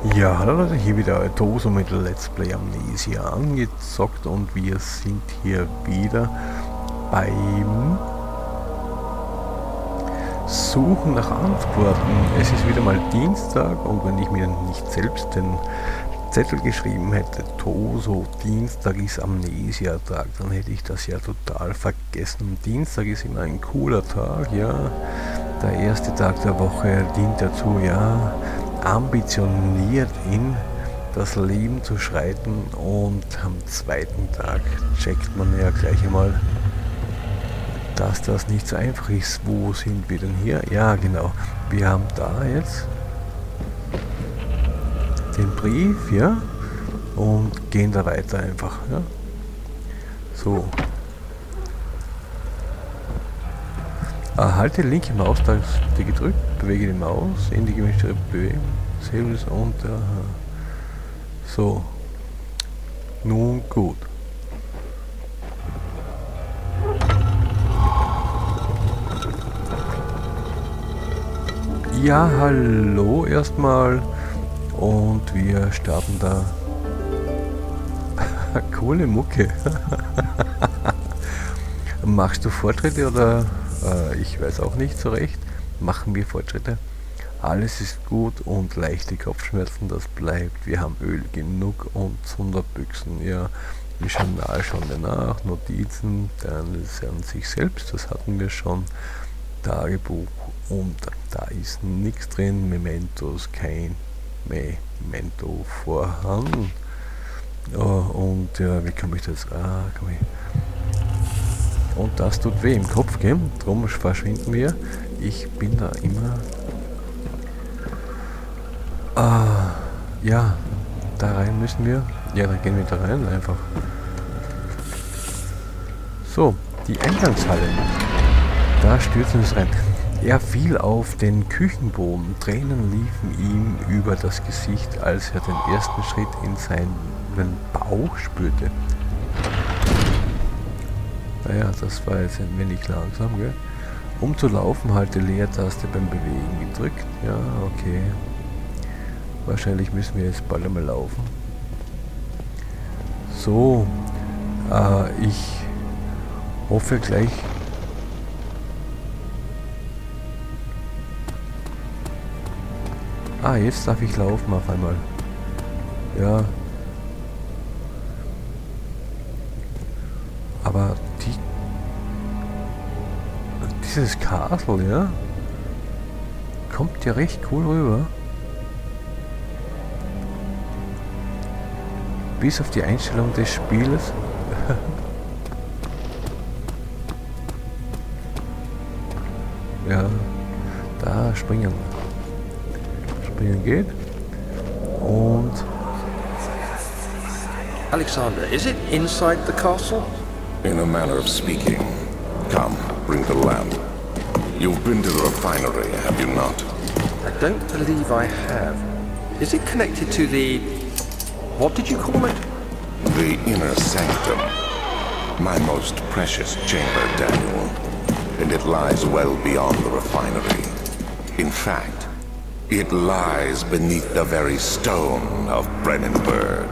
Ja, hallo Leute, hier wieder Toso mit Let's Play Amnesia angezockt und wir sind hier wieder beim Suchen nach Antworten. Es ist wieder mal Dienstag und wenn ich mir nicht selbst den Zettel geschrieben hätte, Toso, Dienstag ist Amnesia-Tag, dann hätte ich das ja total vergessen. Dienstag ist immer ein cooler Tag, ja. Der erste Tag der Woche dient dazu, ja, ambitioniert in das Leben zu schreiten, und am zweiten Tag checkt man ja gleich einmal, dass das nicht so einfach ist. Wo sind wir denn hier? Ja, genau. Wir haben da jetzt den Brief, ja, und gehen da weiter einfach, ja. So. Halte linke Maustaste gedrückt, bewege die Maus in die gewünschte Bewegung, Selbes und so. Nun gut. Ja, hallo erstmal und wir starten da. Coole Mucke. Machst du Fortschritte oder ich weiß auch nicht so recht. Machen wir Fortschritte. Alles ist gut und leichte Kopfschmerzen, das bleibt. Wir haben Öl genug und Sonderbüchsen. Ja, wir schauen nach. Notizen, dann an sich selbst, das hatten wir schon. Tagebuch, und da ist nichts drin. Mementos, kein Memento vorhanden. Und ja, wie komme ich das? Und das tut weh im Kopf, gell? Drum verschwinden wir. Ich bin da immer... ja, da rein müssen wir. Ja, dann gehen wir da rein einfach. So, die Eingangshalle. Da stürzen wir rein. Er fiel auf den Küchenboden. Tränen liefen ihm über das Gesicht, als er den ersten Schritt in seinen Bauch spürte. Naja, das war jetzt ein wenig langsam, gell? Um zu laufen, halte Leertaste beim Bewegen gedrückt. Ja, okay. Wahrscheinlich müssen wir jetzt bald einmal laufen. So, ich hoffe gleich... jetzt darf ich laufen auf einmal. Ja. Aber dieses Castle, ja, kommt ja recht cool rüber. Bis auf die Einstellung des Spieles. Ja, da springen. Springen geht. Und... Alexander, is it inside the castle? In a manner of speaking. Come, bring the lamp. You've been to the refinery, have you not? I don't believe I have. Is it connected to the... what did you call it? The inner sanctum. My most precious chamber, Daniel. And it lies well beyond the refinery. In fact, it lies beneath the very stone of Brennenburg.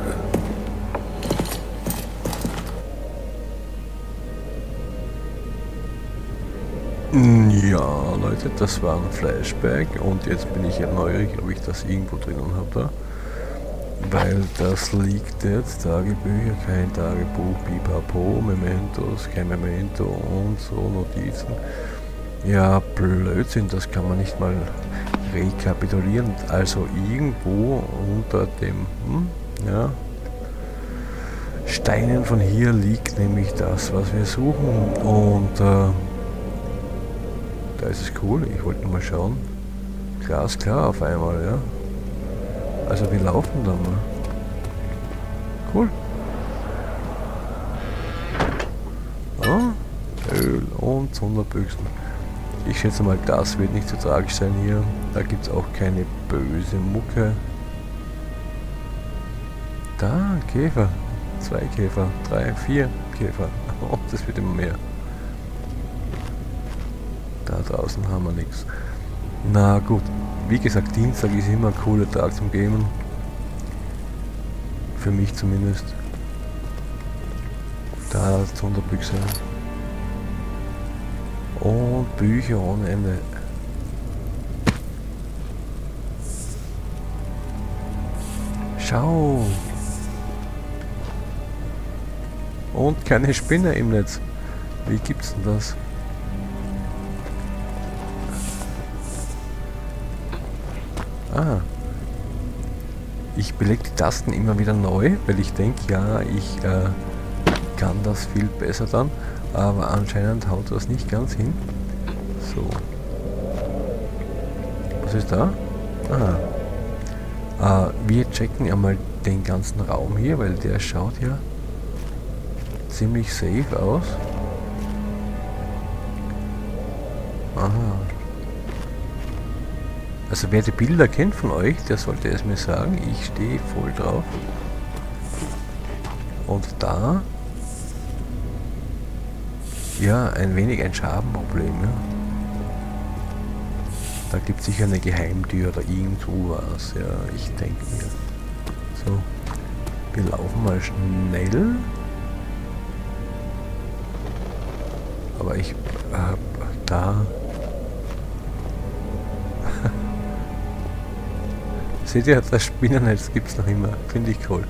Ja, Leute, das war ein Flashback und jetzt bin ich ja neugierig, ob ich das irgendwo drinnen habe da. Weil das liegt jetzt, Tagebücher, kein Tagebuch, Pipapo, Mementos, kein Memento und so, Notizen. Ja, Blödsinn, das kann man nicht mal rekapitulieren. Also irgendwo unter dem, ja, Steinen von hier liegt nämlich das, was wir suchen, und da ist es cool. Ich wollte mal schauen. Glasklar auf einmal, ja. Also wir laufen da mal. Cool. Öl und Sonderbüchsen. Ich schätze mal, das wird nicht so tragisch sein hier. Da gibt es auch keine böse Mucke. Da, Käfer. 2 Käfer, 3, 4 Käfer. Oh, das wird immer mehr. Da draußen haben wir nichts. Na gut, wie gesagt, Dienstag ist immer ein cooler Tag zum Gamen. Für mich zumindest. Da Sonderbüchse. Und Bücher ohne Ende. Schau! Und keine Spinne im Netz. Wie gibt's denn das? Ah. Ich belege die Tasten immer wieder neu, weil ich denke, ja, ich kann das viel besser dann. Aber anscheinend haut das nicht ganz hin. So. Was ist da? Ah. Wir checken einmal den ganzen Raum hier, weil der schaut ja ziemlich safe aus. Aha. Also wer die Bilder kennt von euch, der sollte es mir sagen. Ich stehe voll drauf. Und da... Ja, ein wenig ein Schabenproblem, ja. Da gibt es sicher eine Geheimtür oder irgendwo was, ja, ich denke mir. So, wir laufen mal schnell. Aber ich hab da... Seht ihr, das Spinnennetz gibt es noch immer, finde ich cool.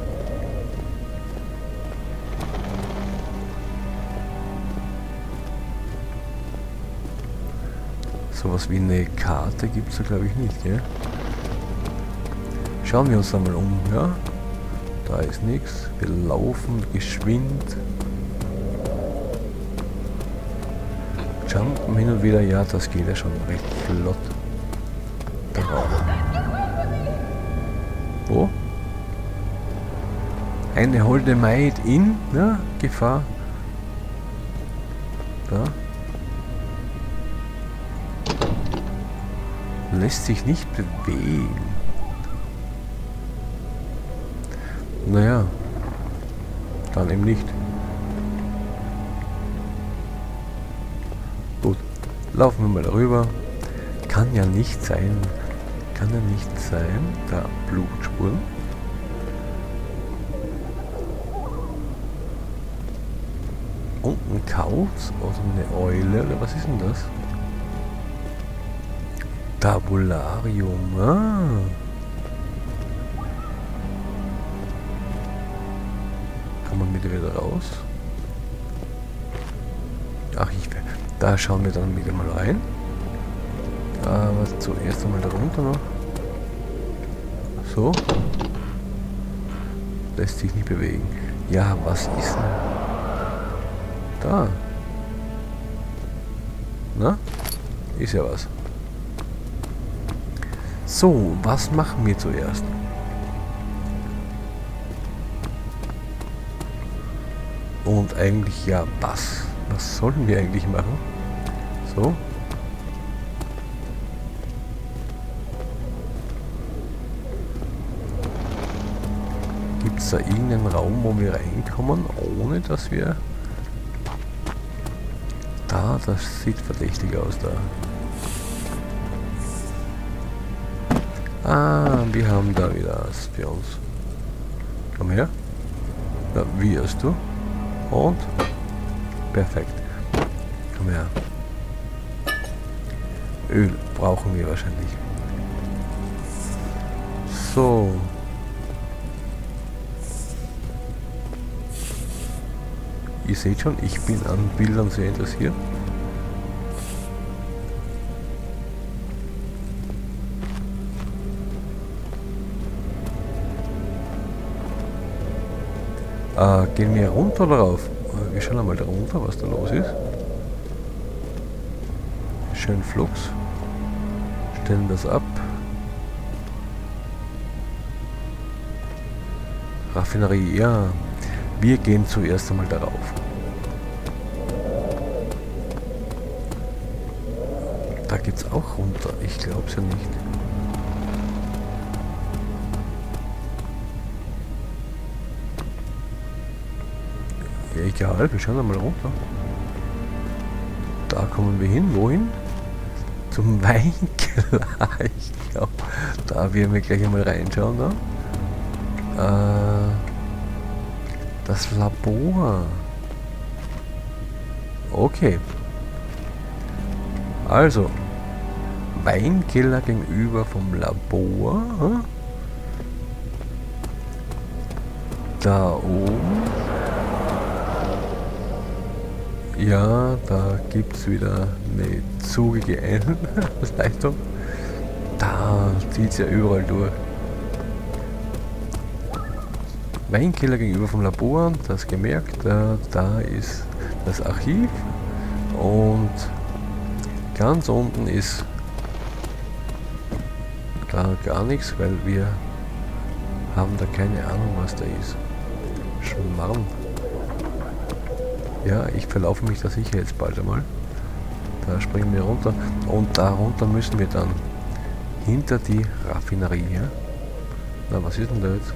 Sowas wie eine Karte gibt es da glaube ich nicht, gell? Schauen wir uns da mal um, ja? Da ist nichts. Wir laufen geschwind. Jumpen hin und wieder, ja, das geht ja schon recht flott. Drauf. Wo? Eine holde Maid in, ja, Gefahr. Da. Lässt sich nicht bewegen. Naja, dann eben nicht. Gut, laufen wir mal darüber. Kann ja nicht sein. Kann ja nicht sein. Da, Blutspuren. Und ein Kauz oder eine Eule, oder was ist denn das? Tabularium, ah. Kann man wieder raus? Ach, da schauen wir dann wieder mal rein. Aber zuerst einmal darunter noch. So. Lässt sich nicht bewegen. Ja, was ist denn? Da. Na? Ist ja was. So, was machen wir zuerst? Und eigentlich ja, was? Was sollen wir eigentlich machen? So. Gibt es da irgendeinen Raum, wo wir reinkommen, ohne dass wir... Da, das sieht verdächtig aus da. Ah, wir haben da wieder was für uns. Komm her. Ja, wie hast du? Und? Perfekt. Komm her. Öl brauchen wir wahrscheinlich. So. Ihr seht schon, ich bin an Bildern sehr interessiert. Gehen wir runter oder rauf? Wir schauen einmal da runter, was da los ist. Schön Flux. Stellen das ab. Raffinerie, ja. Wir gehen zuerst einmal darauf. Da geht's auch runter. Ich glaub's ja nicht. Ja, egal, wir schauen einmal runter. Da kommen wir hin. Wohin? Zum Weinkeller. Ich glaube, da werden wir gleich einmal reinschauen. Da. Das Labor. Okay. Also, Weinkeller gegenüber vom Labor. Da oben. Ja, da gibt es wieder eine zugige Leitung. Da zieht es ja überall durch. Weinkeller gegenüber vom Labor, das gemerkt, da ist das Archiv und ganz unten ist da gar nichts, weil wir haben da keine Ahnung, was da ist. Schmarrn. Ja, ich verlaufe mich da sicher jetzt bald einmal. Da springen wir runter und darunter müssen wir dann hinter die Raffinerie. Ja? Na, was ist denn da jetzt?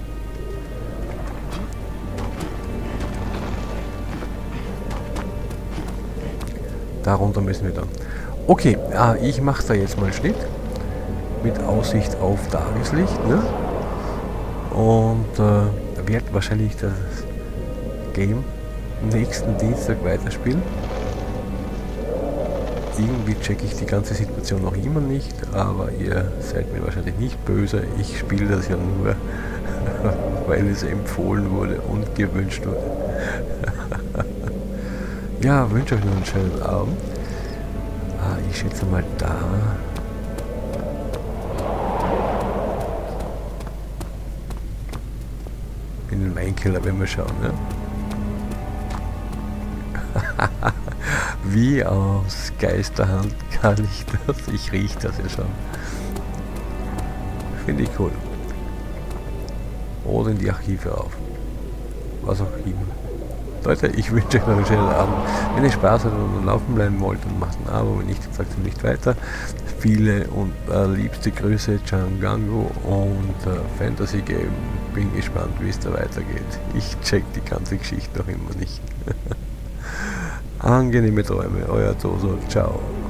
Darunter müssen wir dann. Okay, ich mache da jetzt mal Schnitt mit Aussicht auf Tageslicht, ne? Und werde wahrscheinlich das Game nächsten Dienstag weiterspielen. Irgendwie checke ich die ganze Situation noch immer nicht, aber ihr seid mir wahrscheinlich nicht böse. Ich spiele das ja nur, weil es empfohlen wurde und gewünscht wurde. Ja, wünsche euch noch einen schönen Abend. Ich schätze mal da. In den Weinkeller werden wir schauen, ne? Wie aus Geisterhand kann ich das? Ich rieche das ja schon. Finde ich cool. Oder in die Archive auf. Was auch immer. Leute, ich wünsche euch noch einen schönen Abend. Wenn ihr Spaß habt und laufen bleiben wollt, dann macht ein Abo, wenn nicht, dann sagt ihr nicht weiter. Viele und liebste Grüße, Django und Fantasy Game. Bin gespannt, wie es da weitergeht. Ich check die ganze Geschichte noch immer nicht. Angenehme Träume, euer Toso, ciao.